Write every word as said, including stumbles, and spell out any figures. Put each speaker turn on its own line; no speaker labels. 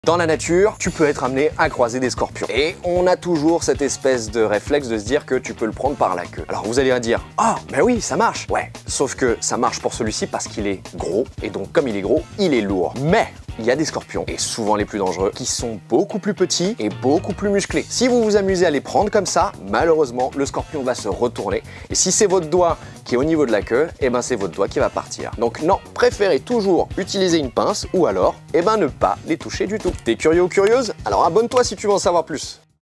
Dans la nature, tu peux être amené à croiser des scorpions. Et on a toujours cette espèce de réflexe de se dire que tu peux le prendre par la queue. Alors vous allez me dire, ah, ben oui, ça marche. Ouais, sauf que ça marche pour celui-ci parce qu'il est gros, et donc comme il est gros, il est lourd. Mais il y a des scorpions, et souvent les plus dangereux, qui sont beaucoup plus petits et beaucoup plus musclés. Si vous vous amusez à les prendre comme ça, malheureusement, le scorpion va se retourner. Et si c'est votre doigt qui est au niveau de la queue, eh ben c'est votre doigt qui va partir. Donc non, préférez toujours utiliser une pince ou alors, eh ben ne pas les toucher du tout. T'es curieux ou curieuse? Alors abonne-toi si tu veux en savoir plus.